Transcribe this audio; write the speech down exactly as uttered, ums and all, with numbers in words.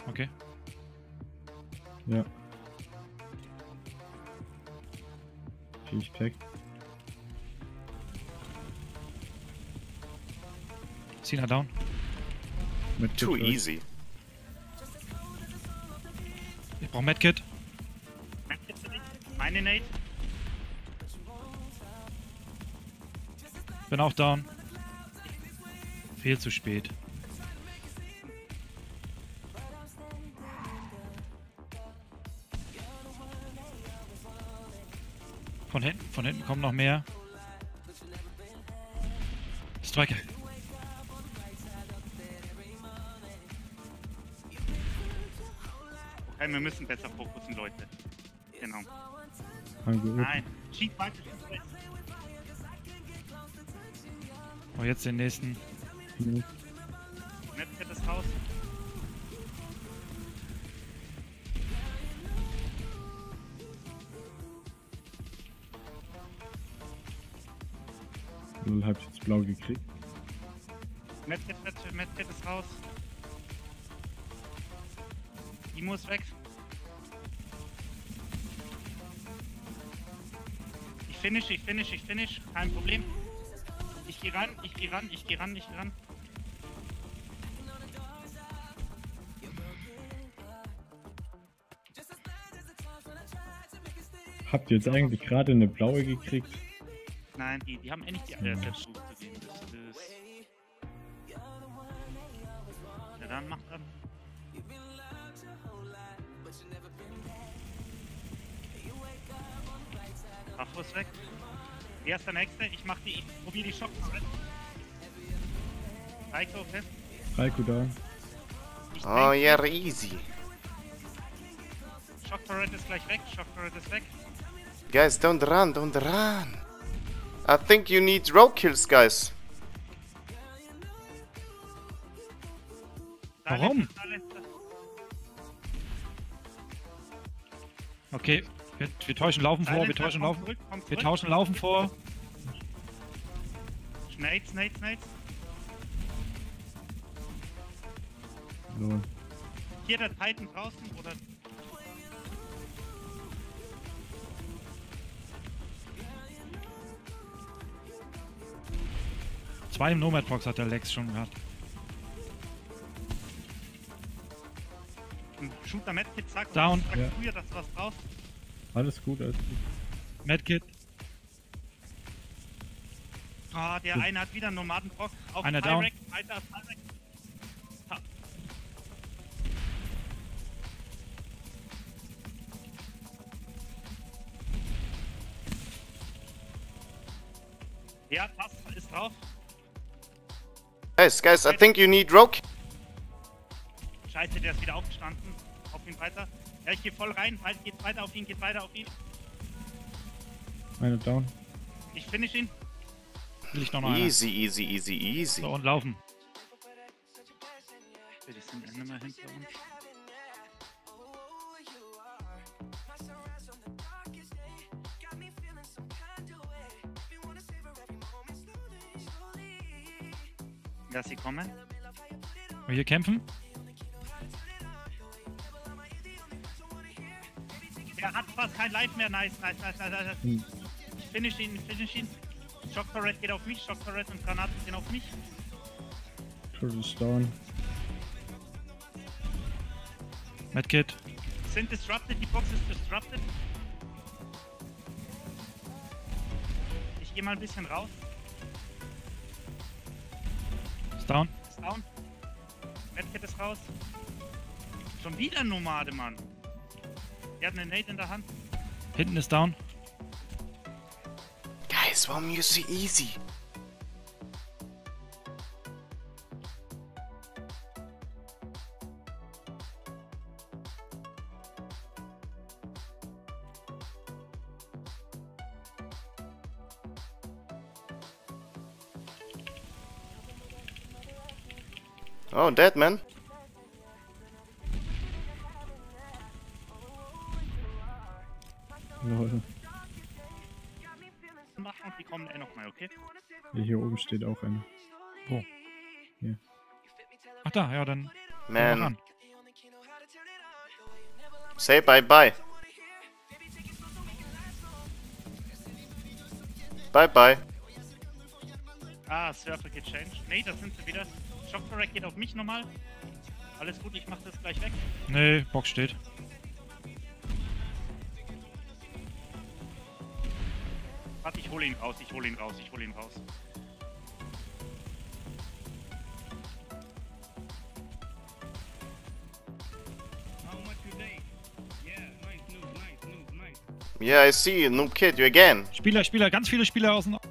Okay. Ja. Viech Pack. Cena down. Mit Too Kit easy. Ich brauche Medkit. Medkit für dich. Meine Nate. Bin auch down. Viel zu spät. Von hinten, von hinten kommen noch mehr. Striker. Okay, wir müssen besser fokussen, Leute. Genau. Angerufen. Nein. Cheat weiter, cheat weiter. Oh, jetzt den nächsten. Mhm. Medkit ist raus. Null hab ich jetzt blau gekriegt. Medkit, Medkit, Medkit ist raus. Imo ist weg. Ich finish, ich finish, ich finish. Kein Problem. Ich geh ran, ich geh ran, ich geh ran, ich geh ran. Habt ihr jetzt eigentlich gerade eine blaue gekriegt? Nein, die, die haben endlich die Eier selbst hochzugehen. Das ist... Ja, dann macht dann. Afro ist weg. Wer ist der Nächste? Ich mach die, ich probier die Schock. Heiko, okay? Raikou da. Ich Oh denke, yeah, easy. Shock Turret ist gleich weg, Shock Turret ist weg. Guys, don't run, don't run. I think you need row kills, guys. Da Warum? letzte, da letzte. Okay, wir, wir täuschen Laufen Da vor, wir letzte, täuschen komm Laufen. zurück, komm Wir zurück. tauschen Laufen vor. Nades, Nades, Nades. So. Hier der Titan draußen oder... Zwei im Nomad-Box hat der Lex schon gehabt. Ein Shooter Medkit, sag, Down. sag Ja. früher, dass du was brauchst. Alles gut, alles gut. Medkit. Ah, der eine hat wieder einen Nomadenbrock. Auf Einer down. Tyrek, weiter, Tyrek. Ta- Ja, passt, ist drauf. Guys, guys, I think you need row kills. Scheiße, der ist wieder aufgestanden. Auf ihn weiter. Ja, ich geh voll rein. Halt, geht weiter auf ihn, geht weiter auf ihn. Eine down. Ich finish ihn. Will ich noch mal einer. Easy, easy, easy, easy. So, und laufen. Die sind ja nicht mehr hinter uns. Ja, sie kommen. Wir hier kämpfen. Er hat fast kein Life mehr. Nice, nice, nice, nice, nice. Hm. Ich finish ihn, ich finish ihn. Shock Turret geht auf mich, Shock Turret und Granaten gehen auf mich. Turret ist down. Medkit. Sind disrupted, die Box ist disrupted. Ich gehe mal ein bisschen raus. Ist down. Ist down. Medkit ist raus. Schon wieder ein Nomade, Mann. Der hat eine Nade in der Hand. Hinten ist down. Guys, warum you so easy? Oh, dead man. Lol. Machen und die kommen eh nochmal, okay? Ja, hier oben steht auch einer. Wo? Hier. Ach da, ja, dann. Man, ran. Say bye bye. Bye bye. Ah, Surfer gechanged. Nee, das sind sie wieder. Shock Correct geht auf mich nochmal. Alles gut, ich mach das gleich weg. Nee, Box steht. Warte, ich hole ihn raus, ich hole ihn raus, ich hole ihn raus. Yeah, I see you. Noob Kid, you again. Spieler, Spieler, ganz viele Spieler außen.